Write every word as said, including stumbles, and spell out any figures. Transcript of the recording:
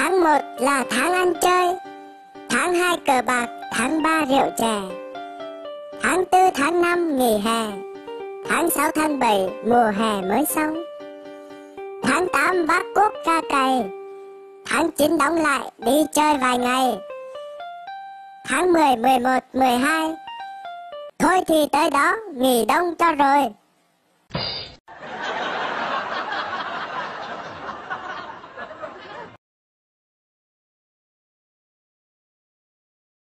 Tháng một là tháng ăn chơi, tháng hai cờ bạc, tháng ba rượu chè, tháng tư tháng năm nghỉ hè, tháng sáu tháng bảy mùa hè mới xong, tháng tám vác cuốc ra cày, tháng chín đóng lại đi chơi vài ngày, tháng mười, mười một, mười hai thôi thì tới đó nghỉ đông cho rồi.